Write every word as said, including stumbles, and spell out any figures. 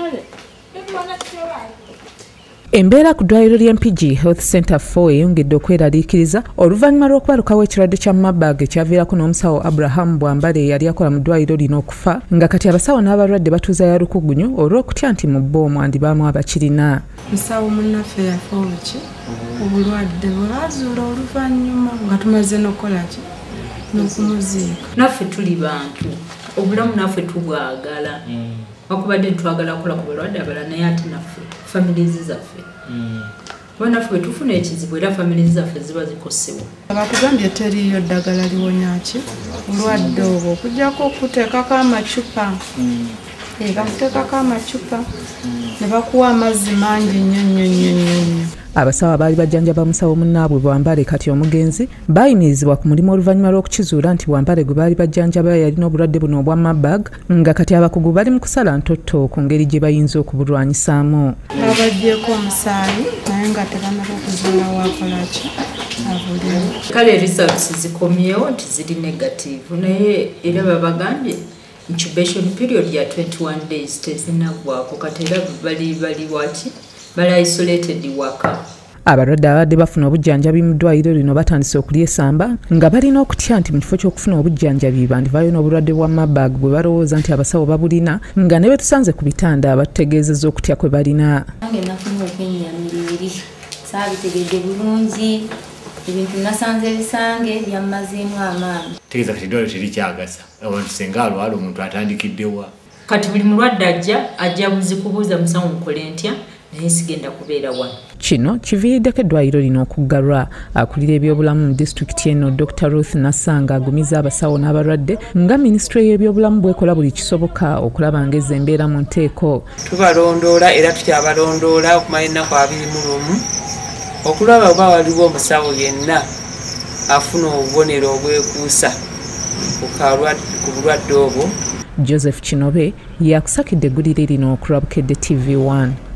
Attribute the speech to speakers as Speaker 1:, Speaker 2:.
Speaker 1: Embeera ku ddwaaliro lya Mpigi Health Center four eyongedde okweraliikiriza oluvannyuma lw'okubalukawo ekirwadde kya Marburg ekyaviirako n'omusawo Abraham Bwambale eyali akola mu ddwaaliro lino okufa nga kati abasawo n'abalwadde batuuza ya lukugunyu olw'okutya nti mu bbo omwandi baamu abakirina.
Speaker 2: Musawo munnaffe yafa oluki obulwadde bw'azuula oluvannyuma nga tumaze n'okukola ki n'okumuziika.
Speaker 3: Naffe tuli bantu obulamu naffe tubwagala wakubadde ntwagala kukola ku balwadde abalala naye ate naffe families zaffe kuba naffe bwe tufuna ekizibu era families zaffe ziba zikosebwa.
Speaker 2: Bakugambye teriiyo ddagala liwonya ki obulwadde obwo okuggyako okuteekako amacupa bakuteekako amacupa ne bakuwa amazzi mangi nnyo nnyo nnyo nnyo.
Speaker 1: Abasawo abaali bajjanjaba musawo munnaabwe Bwambale kati omugenzi bayimirizibwa ku mulimu oluvannyuma lw'okukizuula nti Bwambale gwe baali bajjanjaba yalina obulwadde buno obwa Marburg nga kati abakugu bali mu kusala ntotto ku ngeri gye bayinza okubulwanyisaamu.
Speaker 2: Babagyeko omusaayi naye nga tebamala okuzuula wakola ki abulemu.
Speaker 3: Kale results zikomyewo nti ziri negative naye era babagambye incubation period ya twenty-one days tezinagwako kati era bali bali waki bali isolated waka.
Speaker 1: Abalwadde abadde bafuna obujjanjabi mu ddwaaliro lino batandise okulyesamba nga balina okutya nti mu kifo ky'okufuna obujjanjabi bandivaayo n'obulwadde bwa Marburg bwe balowooza nti abasawo babulina nga ne betusanze ku bitanda batutegeezezza okutya kwe balina.
Speaker 4: Nange nafuna okwennyamira saabitegedde bulungi ebintu nasanze bisange byammaziemu amaanyi.
Speaker 5: Tegeeza kati eddwaliro terikyagasa abantu singa alwala omuntu atandikiddewa.
Speaker 3: Kati buli mulwadde ajja ajja buzikubuuza musawo mukole ntya naye sigenda kubeera wano.
Speaker 1: Kino kiviiriddeko eddwaliro lino okuggalwa. Akulira ebyobulamu mu disitulikiti eno Doctor Ruth Nassanga agumiza abasawo n'abalwadde nga minisitule y'ebyobulamu bwekola buli kisoboka okulaba ng'ezo embeera mu nteeko.
Speaker 6: Tubalondoola era tukyabalondoola okumala ennaku abiri mu lumu okulaba oba waliwo omusawo yenna afuna obubonero obwekuusa ku bulwadde obwo.
Speaker 1: Joseph Kinobe yakusakidde eggulire lino ku Rabukedde T V one.